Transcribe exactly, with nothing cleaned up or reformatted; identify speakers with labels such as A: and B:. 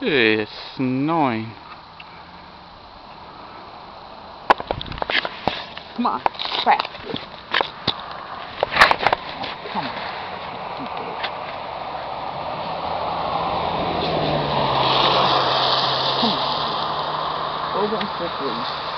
A: It's annoying. Come on, fast. Come on. Come on. Over and quickly.